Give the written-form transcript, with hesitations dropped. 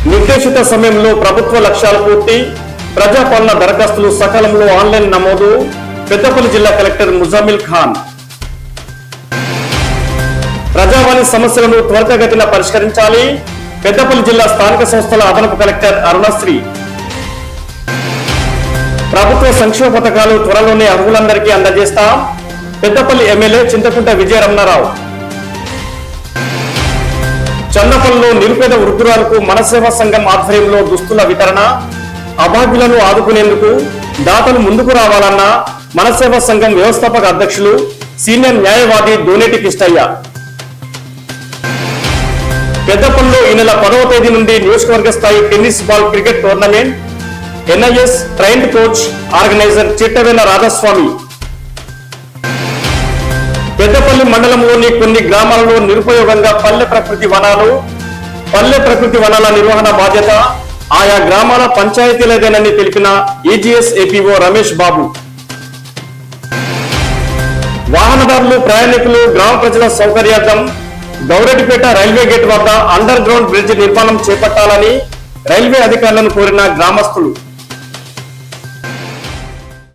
నిర్దేశిత సమయంలో ప్రభుత్వ లక్ష్యాలు పూర్తి, ప్రజాపాలన దరఖాస్తులు సకాలంలో ఆన్లైన్ నమోదు. పెద్దపల్లి జిల్లా కలెక్టర్ ముజామిల్ ఖాన్. ప్రజావాణి సమస్యలను త్వరితగతిన పరిష్కరించాలి. పెద్దపల్లి జిల్లా స్థానిక సంస్థల అదనపు కలెక్టర్ అరుణశ్రీ. ప్రభుత్వ సంక్షేమ పథకాలు త్వరలోనే అర్హులందరికీ అందజేస్తాం. పెద్దపల్లి ఎమ్మెల్యే చింతకుంట విజయరమణారావు. చందపల్లిలో నిరుపేద వృద్ధురాలకు మనసేవా సంఘం ఆధ్వర్యంలో దుస్తుల వితరణ. అభాగ్యులను ఆదుకునేందుకు దాతలు ముందుకు రావాలన్న మనసేవా సంఘం వ్యవస్థాపక అధ్యక్షులు సీనియర్ న్యాయవాది దోనేటి కిష్టయ్య. పెద్దపల్లిలో ఈ నెల 10వ తేదీ నుండి నియోజకవర్గ స్థాయి tennis ball cricket tournament. NIS trained coach organiser Chittavela Radhaswami. Peddapalli మండలంలోని కొన్ని గ్రామాలలో నిరుపయోగంగా పల్లె ప్రకృతి వనాలు. పల్లె ప్రకృతి వనాల నిర్వహణ బాధ్యత ఆయా గ్రామాల పంచాయతీలదేనని తెలిపిన EGS APO రమేష్ బాబు. వాహనదారులు, ప్రయాణికులు, గ్రామ ప్రజల సౌకర్యార్థం గౌరెడ్డిపేట రైల్వే గేట్ వద్ద అండర్ గ్రౌండ్ బ్రిడ్జ్ నిర్మాణం చేపట్టాలని రైల్వే అధికారులను కోరిన గ్రామస్తులు.